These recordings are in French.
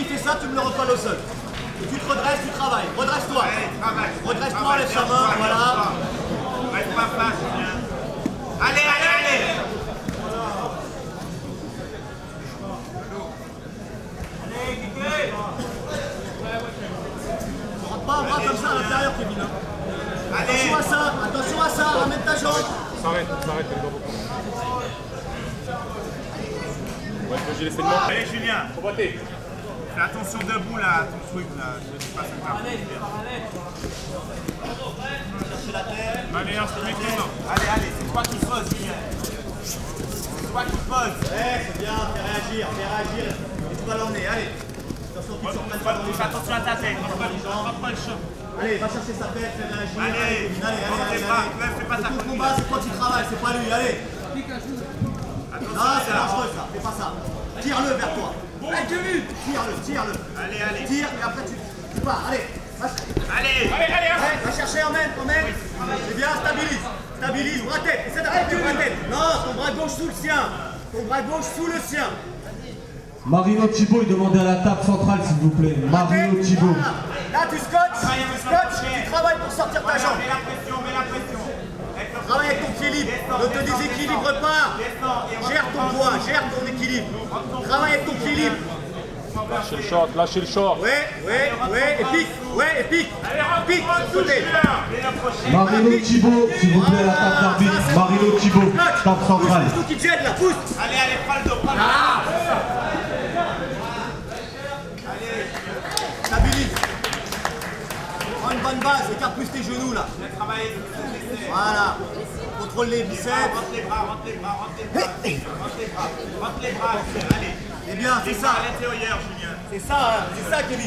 il fait ça, tu me le recolles au sol. Tu te redresses, tu travailles. Redresse-toi. Redresse-toi, lève sa main, voilà. Reste pas face, Julien. Allez, allez, allez. Ne rentre pas un bras comme ça à l'intérieur, Kevin. Attention à ça, ramène ta jambe. S'arrête, elle doit beaucoup. Ouais, j'ai laissé le nom. Allez, Julien. Faut botter. Fais attention debout là, ton truc là. Je sais pas ce que t'as. Chercher la terre. Allez, instrument. Allez, allez, c'est toi qui poses, Julien. C'est toi qui poses. Ouais, c'est bien, fais réagir. Et tu vas l'emmener, allez. Attention, tu sors pas de Fais attention à ta tête. Pas le choc. Allez, va chercher sa tête, fais réagir. Allez, fais pas ta Tout le combat, c'est toi qui travailles, c'est pas lui, allez. Non, c'est dangereux ça, fais pas ça. Tire-le vers toi. Tire-le. Allez, allez. Tire, et après tu pars, allez. Allez. Va chercher, emmène. C'est bien, stabilise, bras tête. Essaie d'arrêter bras tête. Non, ton bras gauche sous le sien. Marino Thibault, il demandait à la table centrale, s'il vous plaît. Marino Thibault. Là, tu scotches, tu travailles pour sortir ta jambe. Mets la pression. Travaille avec ton équilibre, ne te déséquilibre pas. Gère ton poids, gère ton équilibre. Travaille avec ton équilibre. Lâchez le short. Ouais, et pique, Pique, de côté. Marino Thibault, s'il vous plaît, à la table d'arbitre. Marino Thibault, table centrale. Pousse, qui te jette là, pousse. Allez, prends le dos, Allez, stabilise. Prends une bonne base, écarte plus tes genoux là. Voilà. Contrôle les biceps. Rentre les bras. Allez. C'est bien, c'est ça. À l'intérieur, Julien. C'est ça, Kevin.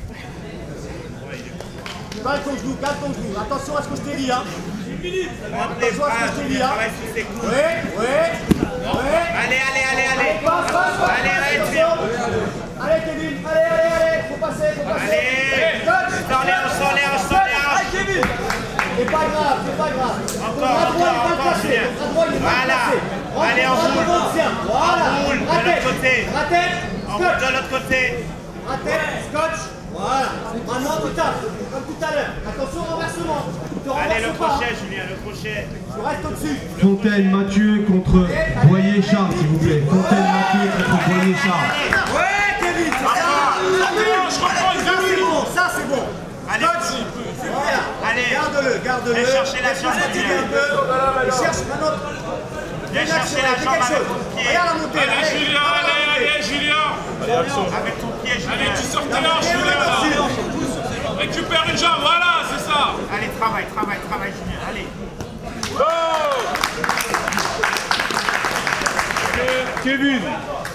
Calme ton genou. Attention à ce que je t'ai dit, hein. Attention à ce que je t'ai dit, hein. Ouais. Allez. Passe. Allez, Attention. Allez, Kevin. Allez. Faut passer. Allez. On s'en l'air. Allez, Kevin. C'est pas grave. Ton bras droit, il est mal placé. Allez, on roule. Voilà. On roule de l'autre côté. On roule de l'autre côté. Scotch. Voilà. Maintenant, tu tapes. Comme tout à l'heure. Attention au renversement. Allez, le crochet, Julien, le crochet. Tu restes au-dessus. Fontaine Mathieu contre Boyer Charles, s'il vous plaît. Fontaine Mathieu contre Boyer Charles. Ouais, Kevin, c'est ça. Ça, c'est bon. Allez. Voilà. Allez. Garde-le. Viens chercher la jambe, Fatigue un peu. Il cherche maintenant. Viens chercher la jambe avec ton pied. Regarde la montée. Allez, Julien. Avec ton pied, Julien. Allez, tu sors tes larges, Julien. Récupère une jambe, voilà, c'est ça. Allez, travaille, Julien. Allez. Kevin.